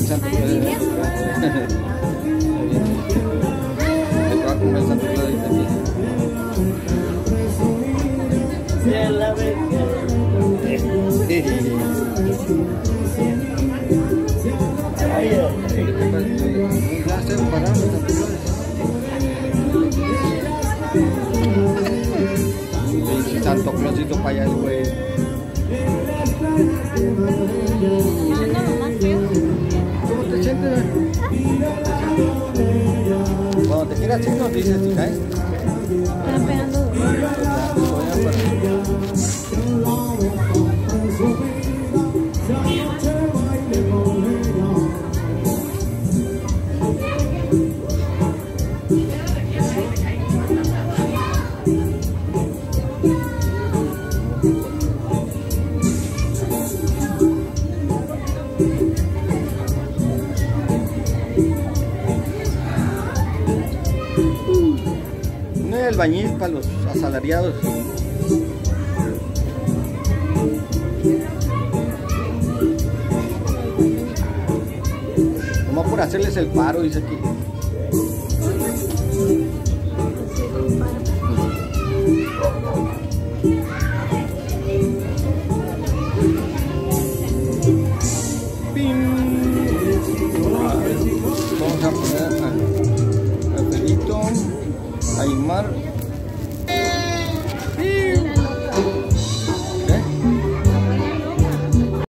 Santo Claus. Me va a comer el Santo Claus aquí. Santo Clausito para allá, güey. ¿Cómo te sientes? Cuando te quieras ir, nos dices si caes. Están pegando duro. No es albañil para los asalariados. Nomás por hacerles el paro, dice aquí. Vamos a poner al Felito, a Aymar.